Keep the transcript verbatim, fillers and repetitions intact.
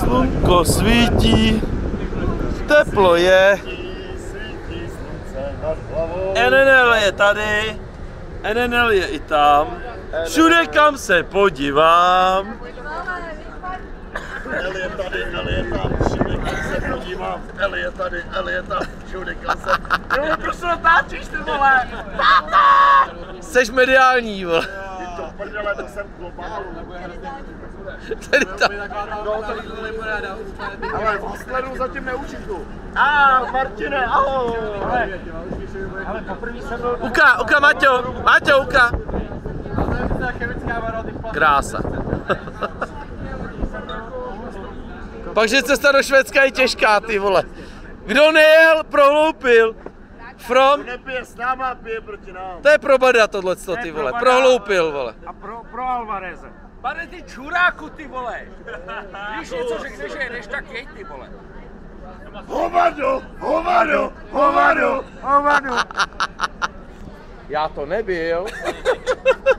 Slunko svítí, teplo je. N N L je tady, N N L je i tam. Všude, kam se podívám. L je tady, L je tam, všude, kam se podívám. L je tady, L je tam, všude, kam se... Jo, proč to natáčíš, ty vole? Táta! Seš mediální, vole. Ty to prdele, to jsem globálu. Tady tam. No, tady to nebude ale v Hostleru zatím neučitu. A Martine, ahoj. Ale, ale poprvé jsem byl... Uka, uka, Maťo, Maťo, uka. Krása. Takže cesta do Švédska je těžká, ty vole. Kdo nejel, prohloupil. From... Nepije s náma, pije proti nám. To je pro Bada tohleto, ty vole. Prohloupil, vole. A pro, pro Alvareze. Pane, ty čuráku, ty vole! Když něco řekneš, že jedeš, tak jej, ty vole. Hovado, hovado, hovado, hovado. Já to nebyl.